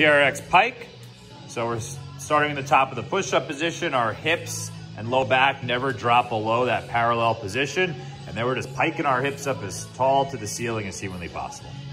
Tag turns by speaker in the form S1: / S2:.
S1: TRX Pike. So we're starting at the top of the push-up position. Our hips and low back never drop below that parallel position. And then we're just piking our hips up as tall to the ceiling as humanly possible.